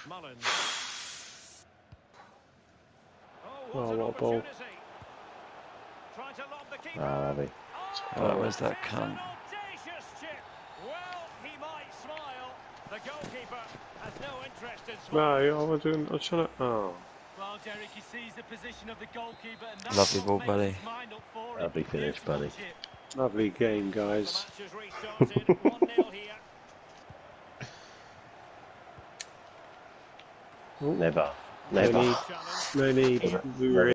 Oh, what a ball. Ah, Abby. Oh, where's that cunt? Right, I was doing. I was trying to. Oh. Well, Derek, he sees the position of the goalkeeper, and that's Lovely what ball, makes buddy. his mind up for it. Lovely finish, Beautiful buddy. chip. Lovely game, guys. Never. Never. No need. We were